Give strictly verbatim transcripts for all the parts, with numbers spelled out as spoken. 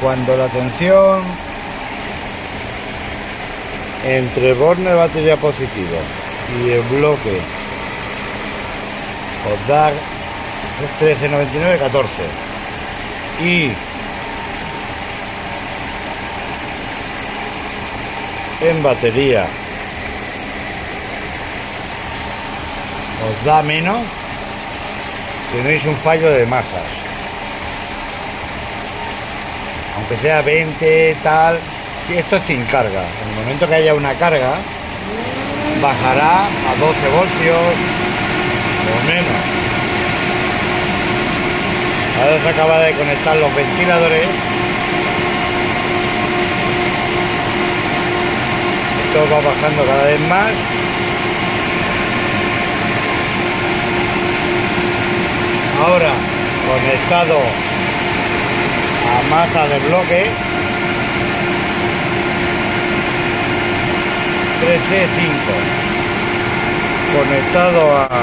Cuando la tensión entre el borne de batería positivo y el bloque os da trece noventa y nueve catorce y en batería os da menos, tenéis un fallo de masas, aunque sea veinte tal. Si esto es sin carga, en el momento que haya una carga bajará a doce voltios o menos. Ahora se acaba de conectar los ventiladores. Esto va bajando cada vez más. Ahora conectado a masa de bloque trece cinco, conectado a,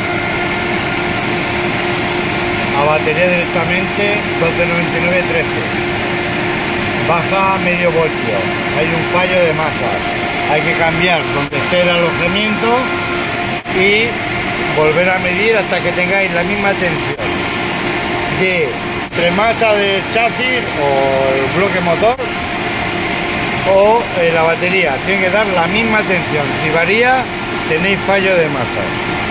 a batería directamente doce noventa y nueve trece, baja medio voltio, hay un fallo de masas, hay que cambiar donde esté el alojamiento y volver a medir hasta que tengáis la misma tensión de entre masa del chasis o el bloque motor o eh, la batería. Tiene que dar la misma tensión. Si varía, tenéis fallo de masas.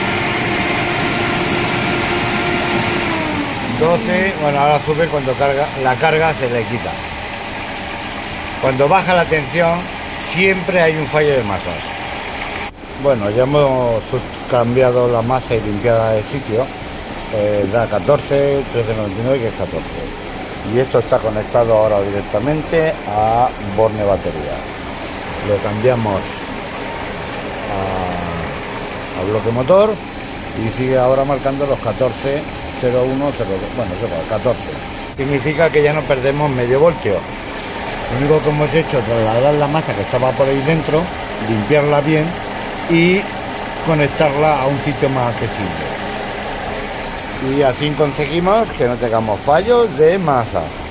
doce, bueno, ahora sube cuando carga, la carga se le quita. Cuando baja la tensión, siempre hay un fallo de masas. Bueno, ya hemos cambiado la masa y limpiada de sitio. Eh, da catorce, trece noventa y nueve, que es catorce. Y esto está conectado ahora directamente a borne batería. Lo cambiamos a, a bloque motor y sigue ahora marcando los catorce cero uno cero dos, bueno, catorce. Significa que ya no perdemos medio voltio. Lo único que hemos hecho es trasladar la masa que estaba por ahí dentro, limpiarla bien y conectarla a un sitio más accesible. Y así conseguimos que no tengamos fallos de masa.